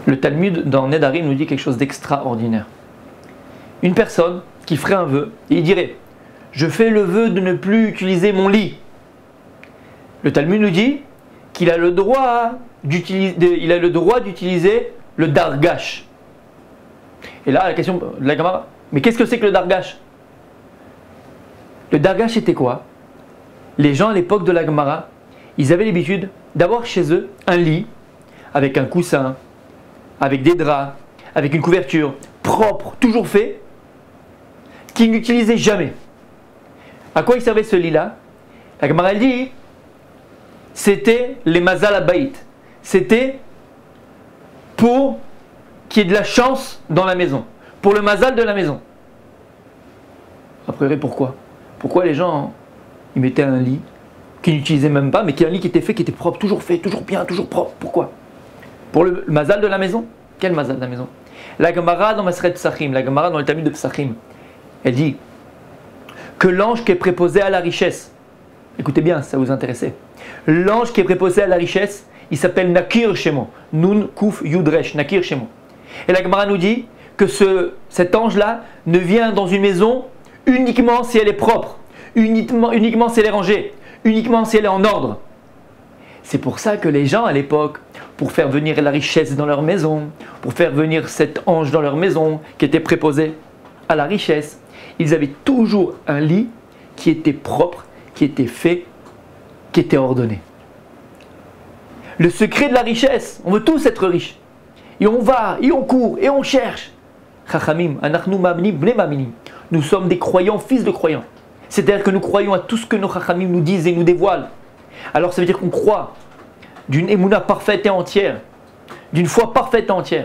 Le Talmud dans Nedarim nous dit quelque chose d'extraordinaire. Une personne qui ferait un vœu, et il dirait « Je fais le vœu de ne plus utiliser mon lit ». Le Talmud nous dit qu'il a le droit d'utiliser le dargash. Et là, la question de la Gemara, mais qu'est-ce que c'est que le dargash? Le dargash c'était quoi? Les gens à l'époque de la Gemara, ils avaient l'habitude d'avoir chez eux un lit avec un coussin, avec des draps, avec une couverture propre, toujours fait, qu'ils n'utilisaient jamais. À quoi il servait ce lit-là? La Gemara elle dit, c'était les mazal habayit. C'était pour qu'il y ait de la chance dans la maison, pour le mazal de la maison. Après, pourquoi? Pourquoi les gens ils mettaient un lit qu'ils n'utilisaient même pas, mais qui est un lit qui était propre, toujours fait, toujours bien, toujours propre? Pourquoi? Pour le mazal de la maison? Quel mazal de la maison? La Gemara dans Maseret Psachim, la Gemara dans le Talmud de Psachim, elle dit que l'ange qui est préposé à la richesse, écoutez bien, ça vous intéressait, l'ange qui est préposé à la richesse, il s'appelle Nakir Shemo, Nun Kuf Yudresh, Nakir Shemo. Et la Gemara nous dit que cet ange-là ne vient dans une maison uniquement si elle est propre, uniquement si elle est rangée, uniquement si elle est en ordre. C'est pour ça que les gens à l'époque, pour faire venir la richesse dans leur maison, pour faire venir cet ange dans leur maison qui était préposé à la richesse, ils avaient toujours un lit qui était propre, qui était fait, qui était ordonné. Le secret de la richesse, on veut tous être riches. Et on va, et on court, et on cherche. Chachamim, anachnu ma'amnim, bnei ma'aminim. Nous sommes des croyants, fils de croyants. C'est-à-dire que nous croyons à tout ce que nos chachamim nous disent et nous dévoilent. Alors ça veut dire qu'on croit d'une émouna parfaite et entière, d'une foi parfaite et entière.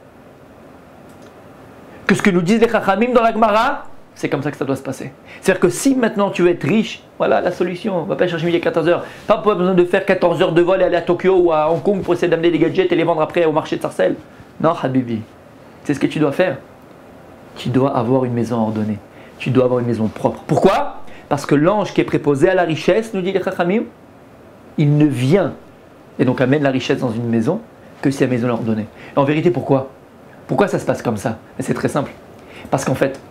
Que ce que nous disent les chachamim dans la Gemara, c'est comme ça que ça doit se passer. C'est-à-dire que si maintenant tu veux être riche, voilà la solution. On ne va pas chercher midi à 14 heures. Pas besoin de faire 14 heures de vol et aller à Tokyo ou à Hong Kong pour essayer d'amener des gadgets et les vendre après au marché de Sarcelles. Non, Habibi. C'est ce que tu dois faire. Tu dois avoir une maison ordonnée. Tu dois avoir une maison propre. Pourquoi? Parce que l'ange qui est préposé à la richesse, nous dit les chachamim, il ne vient et donc amène la richesse dans une maison que si la maison est ordonnée. Et en vérité, pourquoi? Pourquoi ça se passe comme ça? C'est très simple. Parce qu'en fait,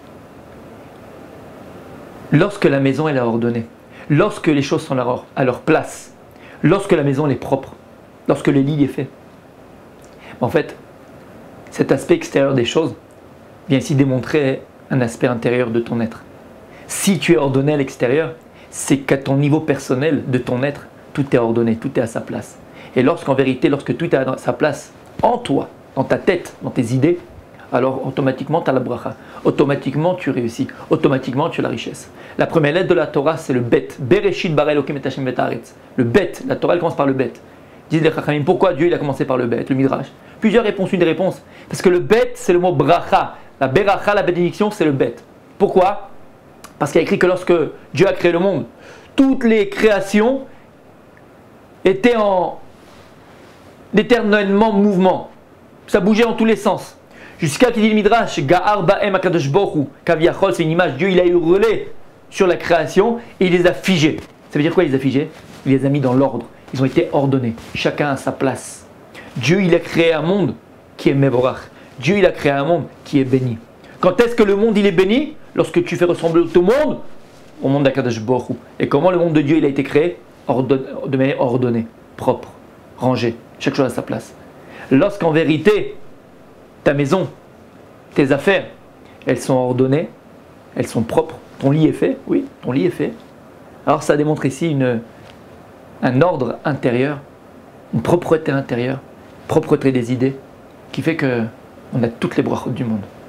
lorsque la maison elle est ordonnée, lorsque les choses sont à leur place, lorsque la maison elle est propre, lorsque le lit est fait, en fait, cet aspect extérieur des choses vient ici démontrer un aspect intérieur de ton être. Si tu es ordonné à l'extérieur, c'est qu'à ton niveau personnel de ton être, tout est ordonné, tout est à sa place. Et lorsqu'en vérité, lorsque tout est à sa place en toi, dans ta tête, dans tes idées, alors automatiquement tu as la bracha, automatiquement tu réussis, automatiquement tu as la richesse. La première lettre de la Torah c'est le bet. Bereshit bara Elokim et Hashem et haaretz. Le bet, la Torah elle commence par le bet. Disent les chachamim, pourquoi Dieu il a commencé par le bet, le midrash? Plusieurs réponses, une des réponses. Parce que le bet c'est le mot bracha. La beracha, la bénédiction c'est le bet. Pourquoi? Parce qu'il y a écrit que lorsque Dieu a créé le monde, toutes les créations étaient en éternellement mouvement. Ça bougeait en tous les sens. Jusqu'à qu'il dit le Midrash, Ga'ar ba'em akadosh boru, kaviachol, c'est une image, Dieu il a hurlé sur la création et il les a figés. Ça veut dire quoi il les a figés? Il les a mis dans l'ordre. Ils ont été ordonnés, chacun à sa place. Dieu il a créé un monde qui est mevorach. Dieu il a créé un monde qui est béni. Quand est-ce que le monde il est béni? Lorsque tu fais ressembler tout le monde au monde d'Akadosh Boru. Et comment le monde de Dieu il a été créé? De manière ordonnée, propre, rangée, chaque chose à sa place. Lorsqu'en vérité, ta maison, tes affaires, elles sont ordonnées, elles sont propres, ton lit est fait, oui, ton lit est fait. Alors ça démontre ici un ordre intérieur, une propreté intérieure, propreté des idées, qui fait qu'on a toutes les brachot du monde.